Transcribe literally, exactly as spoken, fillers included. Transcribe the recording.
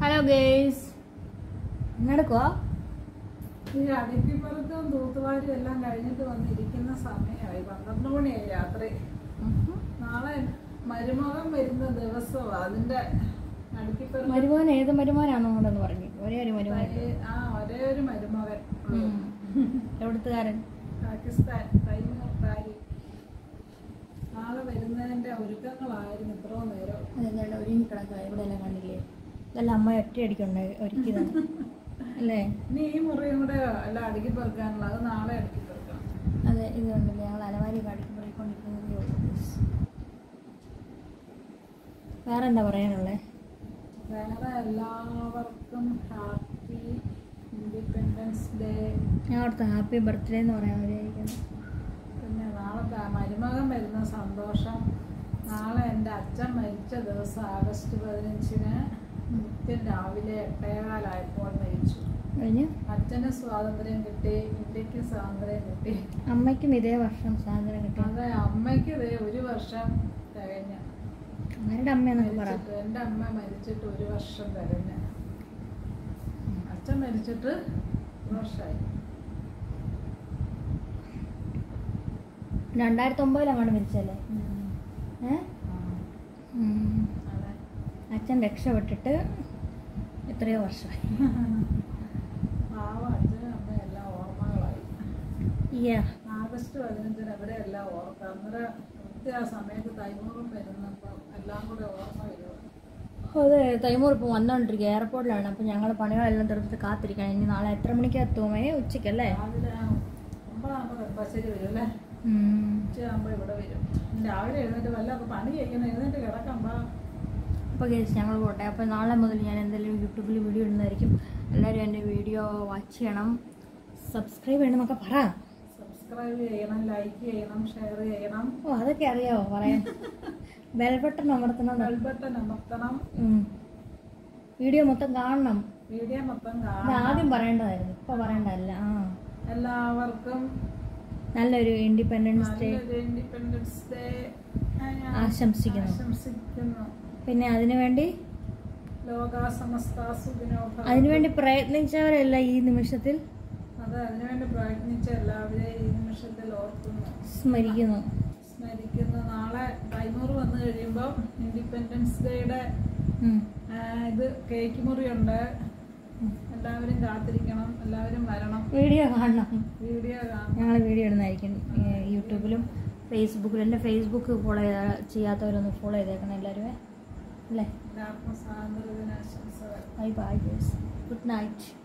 Hello guys, എന്നെടുക്കുവാ? ഈ അടുക്കിപ്പുറത്തും തൂത്തുവാരും എല്ലാം കഴിഞ്ഞിട്ട് വന്നിരിക്കുന്ന സമയമായി. പന്ത്രണ്ട് മണിയായി രാത്രി. നാളെ മരുമകൻ വരുന്ന ദിവസമാണ്. അതിന്റെ അടുക്കിപ്പുറം. മരുമോൻ ഏത് മരുമോനാണോ അങ്ങോട്ടെന്ന് പറഞ്ഞു? ഒരേ ഒരു മരുമോൻ. ആ ഒരേ ഒരു മരുമകൻ. എവിടുത്തുകാരൻ? പാകിസ്ഥാൻ തൈമൂർക്കാരി. നാളെ വരുന്നതിന്റെ ഒരുക്കങ്ങളായിരുന്നു ഇത്രയും നേരം. അതെന്താണ് ഒരുങ്ങി കിടക്കുക? ഇവിടെ എല്ലാം കണ്ടില്ലേ? ഇതെല്ലാം അമ്മ ഒറ്റയടിക്കുണ്ട് ഒരുക്കിയതാണ് അല്ലേ? ഇനി ഈ മുറിയും കൂടെ എല്ലാം അടുക്കി പെറുക്കാനുള്ള, അത് നാളെ അടുക്കി പെറുക്കണം. അതെ, ഇത് കണ്ടില്ലേ? ഞങ്ങൾ അലമാരിയൊക്കെ അടുക്കി പെറുക്കിക്കൊണ്ടിരിക്കുന്നതേ ഉള്ളൂ. വേറെ എന്താ പറയാനുള്ളത്? വേറെ എല്ലാവർക്കും ഹാപ്പി ഇൻഡിപെൻഡൻസ് ഡേ. ഞാൻ അവിടുത്തെ ഹാപ്പി ബർത്ത്ഡേ എന്ന് പറയാൻ വിചാരിക്കുന്നു. പിന്നെ നാളെ മരുമകൻ വരുന്ന സന്തോഷം. നാളെ എൻ്റെ അച്ഛൻ മരിച്ച ദിവസം ആഗസ്റ്റ് പതിനഞ്ചിന് കൃത്യം രാവിലെ എട്ടേകാലായപ്പോൾ മരിച്ചു. അച്ഛന് സ്വാതന്ത്ര്യം കിട്ടി, ഇന്ത്യക്ക് സ്വാതന്ത്ര്യം കിട്ടി. അമ്മയ്ക്കും ഇതേ വർഷം സ്വാതന്ത്ര്യം കിട്ടി. അതെ, അമ്മയ്ക്ക് ഇതേ ഒരു വർഷം തികഞ്ഞ. ആരുടെ അമ്മയെന്നൊക്കെ പറ. എൻ്റെ അമ്മ മരിച്ചിട്ട് ഒരു വർഷം തികഞ്ഞ. അച്ഛൻ മരിച്ചിട്ട് ഒരു വർഷമായി. രണ്ടായിരത്തി ഒമ്പതിലങ്ങാണ്ട് മരിച്ചല്ലേ? ഏഹ് അച്ഛൻ രക്ഷപ്പെട്ടിട്ട് എത്രയോ വർഷമായി. പാവം അച്ഛനും അമ്മ എല്ലാം ഓർമ്മകളായി. ആഗസ്റ്റ് പതിനഞ്ചിന് എവിടെ എല്ലാം ഓർക്കാം. അന്നേരം കൃത്യ ആ സമയത്ത് തൈമൂറും വരുന്നപ്പോൾ എല്ലാം കൂടെ ഓർമ്മ വരുവാണ്. അതെ, തൈമൂർ ഇപ്പോൾ വന്നോണ്ടിരിക്കുക എയർപോർട്ടിലാണ്. അപ്പം ഞങ്ങൾ പണികളെല്ലാം തീർത്തിട്ട് കാത്തിരിക്കണം. ഇനി നാളെ എത്ര മണിക്ക് എത്തുമേ? ഉച്ചയ്ക്കല്ലേ? രാവിലെ ഒമ്പതാകുമ്പോൾ നെടുമ്പാശ്ശേരി വരും അല്ലേ? ഉച്ചയാകുമ്പോൾ ഇവിടെ വരും. രാവിലെ എഴുന്നേറ്റ് വല്ല പണി ചെയ്യണം, എഴുന്നേറ്റ് കിടക്കുമ്പോൾ. അപ്പോൾ കേസ് ഞങ്ങൾ പോട്ടെ. അപ്പോൾ നാളെ മുതൽ ഞാൻ എന്തെങ്കിലും യൂട്യൂബിൽ വീഡിയോ ഇടുന്നതായിരിക്കും. എല്ലാവരും എൻ്റെ വീഡിയോ വാച്ച് ചെയ്യണം, സബ്സ്ക്രൈബ് ചെയ്യണം എന്നൊക്കെ പറ. സബ്സ്ക്രൈബ് ചെയ്യണം, ലൈക്ക് ചെയ്യണം, ഷെയർ ചെയ്യണം. ഓ, അതൊക്കെ അറിയാവോ പറയാൻ? ബെൽ ബട്ടൺ അമർത്തണം. ബെൽ ബട്ടൺ അമർത്തണം. വീഡിയോ മൊത്തം കാണണം. വീഡിയോ മൊത്തം കാണണം. ആദ്യം പറയേണ്ടതായിരുന്നു, ഇപ്പൊ പറയേണ്ടതല്ല. ആ, എല്ലാവർക്കും നല്ലൊരു ഇൻഡിപെൻഡൻസ് ഡേ ഇൻഡിപെൻഡൻസ് ഡേ ആശംസിക്കുന്നു. പിന്നെ അതിനുവേണ്ടി അതിനുവേണ്ടി പ്രയത്നിച്ചവരല്ല ഈ നിമിഷത്തിൽ. അതെ, അതിനുവേണ്ടി പ്രയത്നിച്ച എല്ലാവരെയും ഈ നിമിഷത്തിൽ ഓർക്കുന്നു, സ്മരിക്കുന്നു സ്മരിക്കുന്നു നാളെ തൈമൂറ് വന്നു കഴിയുമ്പോൾ ഇൻഡിപെൻഡൻസ് ഡേയുടെ ഇത് കേക്ക് മുറിയുണ്ട്. എല്ലാവരും കാത്തിരിക്കണം, എല്ലാവരും വരണം, വീഡിയോ കാണണം. വീഡിയോ കാണണം. ഞങ്ങൾ വീഡിയോ ഇടുന്നതായിരിക്കും യൂട്യൂബിലും ഫേസ്ബുക്കിലും. എൻ്റെ ഫേസ്ബുക്ക് ഫോളോ ചെയ്യാത്തവരൊന്ന് ഫോളോ ചെയ്തേക്കണം എല്ലാവരും അല്ലേ? എല്ലാവർക്കും സ്വാതന്ത്ര്യ ദിനാശംസകൾ. Bye bye, good night.